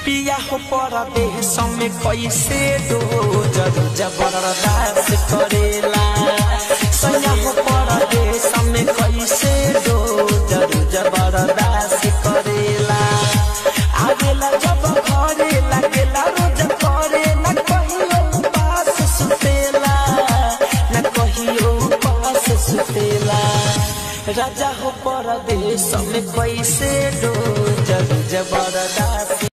पिया हो परदेश में कैसे रोज जबरदस्त करेला सैया हो परदेश में कैसे रोज जबरदस्त करेला आवेला जब घरे लगेला रोज करे न कहियो पास सुतेला न कहियो पास सुतेला राजा हो परदेश में कैसे रोज जबरदस्त